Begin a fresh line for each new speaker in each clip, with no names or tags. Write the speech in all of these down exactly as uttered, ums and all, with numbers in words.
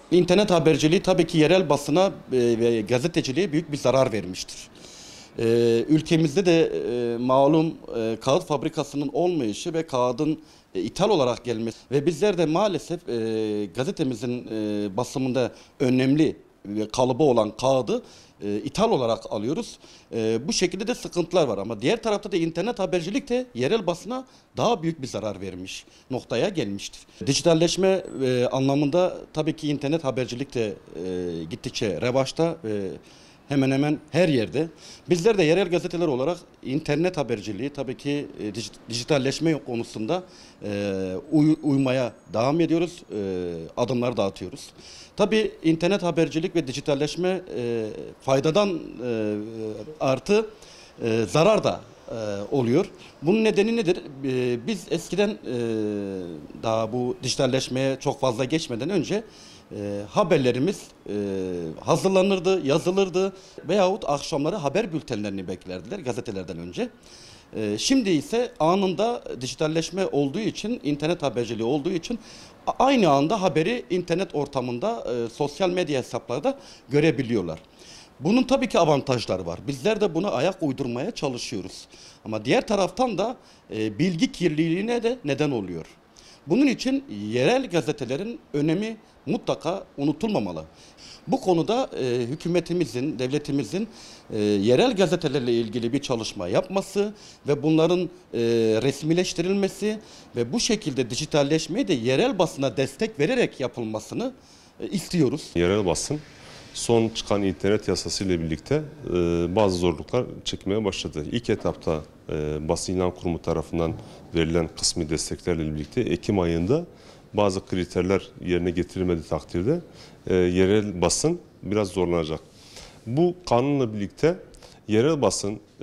İnternet haberciliği tabii ki yerel basına e, ve gazeteciliğe büyük bir zarar vermiştir. E, ülkemizde de e, malum e, kağıt fabrikasının olmayışı ve kağıdın e, ithal olarak gelmesi ve bizler de maalesef e, gazetemizin e, basımında önemli ve kalıbı olan kağıdı e, ithal olarak alıyoruz. E, bu şekilde de sıkıntılar var ama diğer tarafta da internet habercilik de yerel basına daha büyük bir zarar vermiş noktaya gelmiştir. Dijitalleşme e, anlamında tabii ki internet habercilik de e, gittikçe revaçta ve hemen hemen her yerde. Bizler de yerel gazeteler olarak internet haberciliği tabii ki e, dijitalleşme konusunda e, uy, uymaya devam ediyoruz. E, adımlar da atıyoruz. Tabii internet habercilik ve dijitalleşme e, faydadan e, artı e, zarar da e, oluyor. Bunun nedeni nedir? E, biz eskiden e, daha bu dijitalleşmeye çok fazla geçmeden önce E, haberlerimiz e, hazırlanırdı, yazılırdı veyahut akşamları haber bültenlerini beklerdiler gazetelerden önce. E, şimdi ise anında dijitalleşme olduğu için, internet haberciliği olduğu için aynı anda haberi internet ortamında, e, sosyal medya hesaplarda görebiliyorlar. Bunun tabii ki avantajları var. Bizler de buna ayak uydurmaya çalışıyoruz. Ama diğer taraftan da e, bilgi kirliliğine de neden oluyor. Bunun için yerel gazetelerin önemi mutlaka unutulmamalı. Bu konuda e, hükümetimizin, devletimizin e, yerel gazetelerle ilgili bir çalışma yapması ve bunların e, resmileştirilmesi ve bu şekilde dijitalleşmeyi de yerel basına destek vererek yapılmasını e, istiyoruz.
Yerel basın son çıkan internet yasası ile birlikte e, bazı zorluklar çekmeye başladı. İlk etapta e, Basın İlan Kurumu tarafından verilen kısmi desteklerle birlikte Ekim ayında bazı kriterler yerine getirilmediği takdirde e, yerel basın biraz zorlanacak. Bu kanunla birlikte yerel basın e,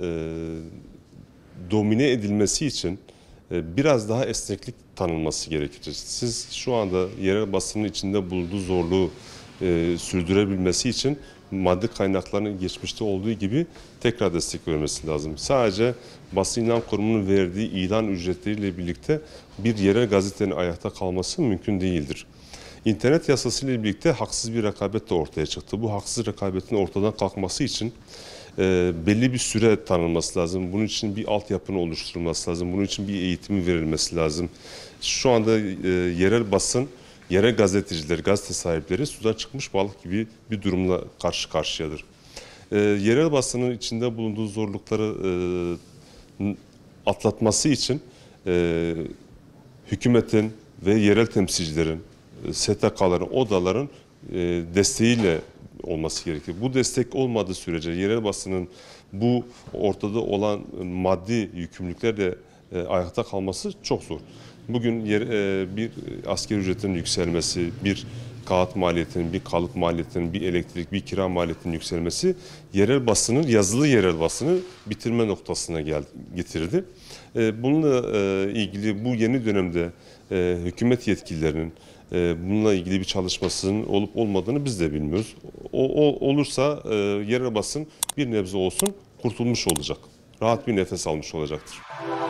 domine edilmesi için e, biraz daha esneklik tanınması gerekecek. Siz şu anda yerel basının içinde bulunduğu zorluğu e, sürdürebilmesi için maddi kaynaklarının geçmişte olduğu gibi tekrar destek vermesi lazım. Sadece Basın İlan Kurumu'nun verdiği ilan ücretleriyle birlikte bir yerel gazetenin ayakta kalması mümkün değildir. İnternet yasası ile birlikte haksız bir rekabet de ortaya çıktı. Bu haksız rekabetin ortadan kalkması için e, belli bir süre tanınması lazım. Bunun için bir altyapının oluşturulması lazım. Bunun için bir eğitimin verilmesi lazım. Şu anda e, yerel basın, yerel gazeteciler, gazete sahipleri sudan çıkmış balık gibi bir durumla karşı karşıyadır. E, yerel basının içinde bulunduğu zorlukları e, atlatması için e, hükümetin ve yerel temsilcilerin, S T K'ların, odaların e, desteğiyle olması gerekir. Bu destek olmadığı sürece yerel basının bu ortada olan maddi yükümlülüklerle e, ayakta kalması çok zor. Bugün yer, e, bir asgari ücretin yükselmesi, bir kağıt maliyetinin, bir kalıp maliyetinin, bir elektrik, bir kira maliyetinin yükselmesi yerel basının, yazılı yerel basını bitirme noktasına geldi, getirdi. E, bununla e, ilgili bu yeni dönemde e, hükümet yetkililerinin e, bununla ilgili bir çalışmasının olup olmadığını biz de bilmiyoruz. O, o olursa e, yerel basın bir nebze olsun kurtulmuş olacak. Rahat bir nefes almış olacaktır.